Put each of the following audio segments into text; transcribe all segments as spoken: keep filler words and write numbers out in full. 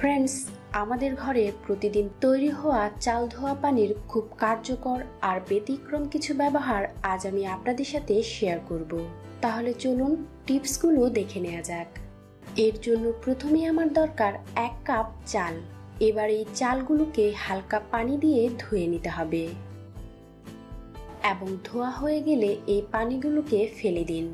Friends, আমাদের ঘরে প্রতিদিন তৈরি হওয়া চাল ধোয়া পানির খুব কার্যকর আর ব্যতিক্রম কিছু ব্যবহার আজ আমি আপনাদের সাথে শেয়ার করব। তাহলে চলুন টিপসগুলো দেখে নেওয়া যাক। এর জন্য প্রথমে আমার দরকার এক কাপ চাল। এবার এই চালগুলোকে হালকা পানি দিয়ে ধুয়ে নিতে হবে এবং ধোয়া হয়ে গেলে এই পানিগুলোকে ফেলে দিন।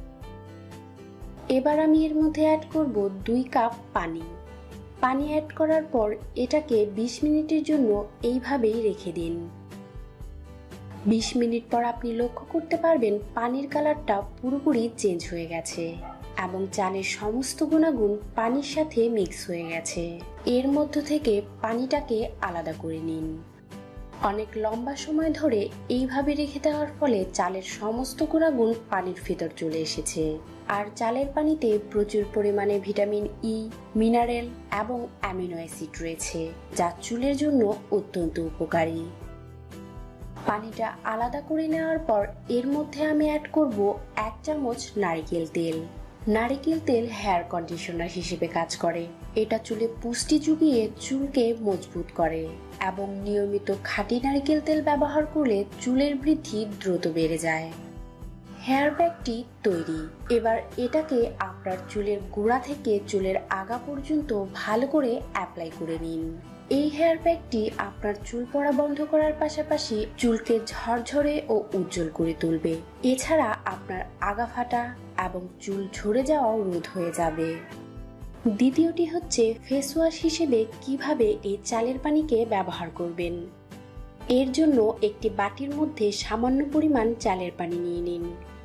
এবার আমি এর মধ্যে অ্যাড করব দুই কাপ পানি। পানি অ্যাড করার পর এটাকে বিশ মিনিটের জন্য এইভাবেই রেখে দিন। বিশ মিনিট পর আপনি লক্ষ্য করতে পারবেন পানির কালারটা পুরোপুরি চেঞ্জ হয়ে গেছে এবং চালের সমস্ত গুণাগুণ পানির সাথে মিক্স হয়ে গেছে। এর মধ্য থেকে পানিটাকে আলাদা করে নিন। অনেক লম্বা সময় ধরে এইভাবে রেখে দেওয়ার ফলে চালের সমস্ত গুণাগুণ পানির ভেতর চলে এসেছে। আর চালের পানিতে প্রচুর পরিমাণে ভিটামিন ই, মিনারেল এবং অ্যামিনো অ্যাসিড রয়েছে, যা চুলের জন্য অত্যন্ত উপকারী। পানিটা আলাদা করে নেওয়ার পর এর মধ্যে আমি অ্যাড করব এক চামচ নারকেল তেল। নারকেল তেল হেয়ার কন্ডিশনার হিসেবে কাজ করে। এটা চুলে পুষ্টি জুগিয়ে চুলকে মজবুত করে এবং নিয়মিত খাঁটি নারকেল তেল ব্যবহার করলে চুলের বৃদ্ধি দ্রুত বেড়ে যায়। হেয়ার প্যাকটি তৈরি। এবার এটাকে আপনার চুলের গোড়া থেকে চুলের আগা পর্যন্ত ভালো করে অ্যাপ্লাই করে নিন। এই হেয়ার প্যাকটি আপনার চুল পড়া বন্ধ করার পাশাপাশি চুলকে ঝরঝরে ও উজ্জ্বল করে তুলবে। এছাড়া আপনার আগা ফাটা এবং চুল ঝরে যাওয়াও রোধ হয়ে যাবে। দ্বিতীয়টি হচ্ছে ফেস ওয়াশ হিসেবে কিভাবে এই চালের পানিকে ব্যবহার করবেন। এর জন্য একটি বাটির মধ্যে সামান্য পরিমাণ চালের পানি নিয়ে নিন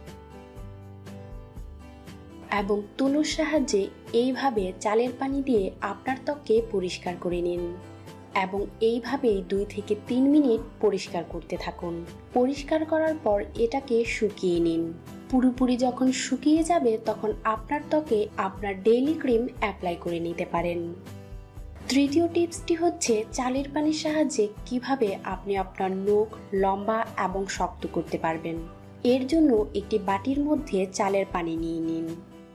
এবং তুলোর সাহায্যে এইভাবে চালের পানি দিয়ে আপনার ত্বককে পরিষ্কার করে নিন এবং এইভাবেই দুই থেকে তিন মিনিট পরিষ্কার করতে থাকুন। পরিষ্কার করার পর এটাকে শুকিয়ে নিন। পুরোপুরি যখন শুকিয়ে যাবে তখন আপনার ত্বকে আপনার ডেইলি ক্রিম অ্যাপ্লাই করে নিতে পারেন। তৃতীয় টিপসটি হচ্ছে চালের পানির সাহায্যে কিভাবে আপনি আপনার নখ লম্বা এবং শক্ত করতে পারবেন। এর জন্য একটি বাটির মধ্যে চালের পানি নিয়ে নিন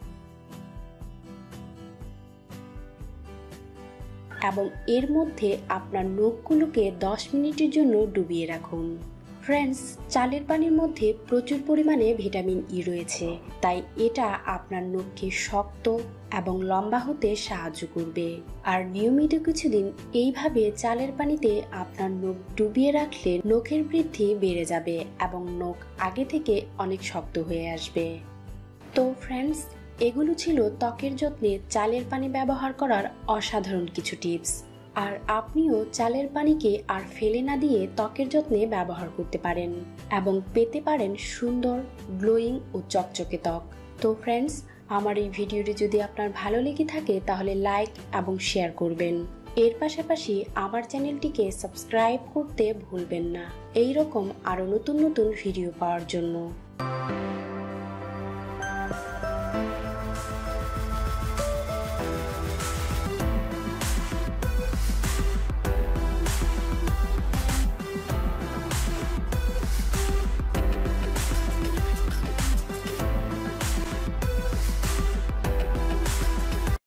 এবং এর মধ্যে আপনার নখগুলোকে দশ মিনিটের জন্য ডুবিয়ে রাখুন। ফ্রেন্ডস, চালের পানির মধ্যে প্রচুর পরিমাণে ভিটামিন ই রয়েছে, তাই এটা আপনার নখকে শক্ত এবং লম্বা হতে সাহায্য করবে। আর নিয়মিত কিছুদিন এইভাবে চালের পানিতে আপনার নখ ডুবিয়ে রাখলে নখের বৃদ্ধি বেড়ে যাবে এবং নখ আগে থেকে অনেক শক্ত হয়ে আসবে। তো ফ্রেন্ডস, এগুলো ছিল ত্বকের যত্নে চালের পানি ব্যবহার করার অসাধারণ কিছু টিপস। আর আপনিও চালের পানিকে আর ফেলে না দিয়ে ত্বকের যত্নে ব্যবহার করতে পারেন এবং পেতে পারেন সুন্দর, গ্লোয়িং ও চকচকে ত্বক। তো ফ্রেন্ডস, আমার এই ভিডিওটি যদি আপনার ভালো লেগে থাকে তাহলে লাইক এবং শেয়ার করবেন। এর পাশাপাশি আমার চ্যানেলটিকে সাবস্ক্রাইব করতে ভুলবেন না, এই রকম আরো নতুন নতুন ভিডিও পাওয়ার জন্য।